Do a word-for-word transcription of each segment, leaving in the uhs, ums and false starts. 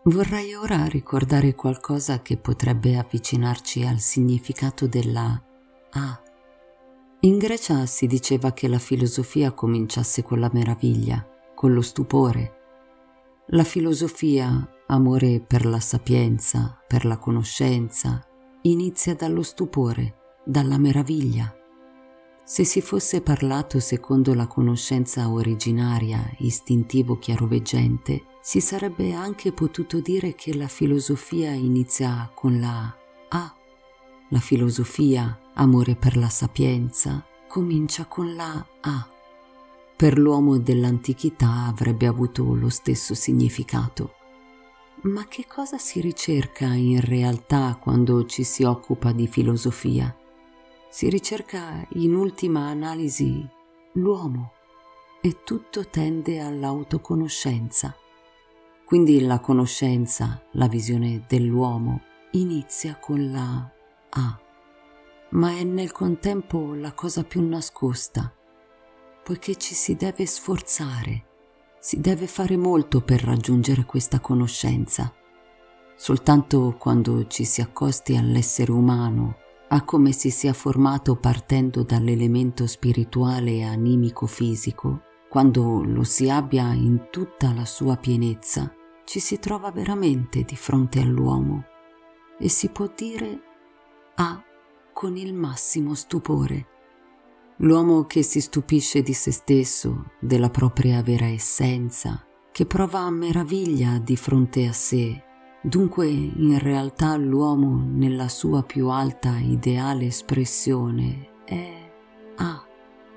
Vorrei ora ricordare qualcosa che potrebbe avvicinarci al significato della A. In Grecia si diceva che la filosofia cominciasse con la meraviglia, con lo stupore. La filosofia, amore per la sapienza, per la conoscenza, inizia dallo stupore, dalla meraviglia. Se si fosse parlato secondo la conoscenza originaria, istintivo chiaroveggente, si sarebbe anche potuto dire che la filosofia inizia con la A. La filosofia, amore per la sapienza, comincia con la A. Per l'uomo dell'antichità avrebbe avuto lo stesso significato. Ma che cosa si ricerca in realtà quando ci si occupa di filosofia? Si ricerca in ultima analisi l'uomo e tutto tende all'autoconoscenza. Quindi la conoscenza, la visione dell'uomo, inizia con la A, ma è nel contempo la cosa più nascosta, poiché ci si deve sforzare, si deve fare molto per raggiungere questa conoscenza. Soltanto quando ci si accosti all'essere umano, a come si sia formato partendo dall'elemento spirituale e animico-fisico, quando lo si abbia in tutta la sua pienezza, ci si trova veramente di fronte all'uomo e si può dire A con il massimo stupore. L'uomo che si stupisce di se stesso, della propria vera essenza, che prova meraviglia di fronte a sé. Dunque, in realtà l'uomo nella sua più alta ideale espressione è A.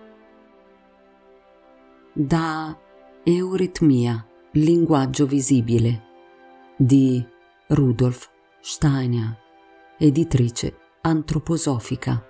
Da Euritmia, linguaggio visibile, di Rudolf Steiner, editrice antroposofica.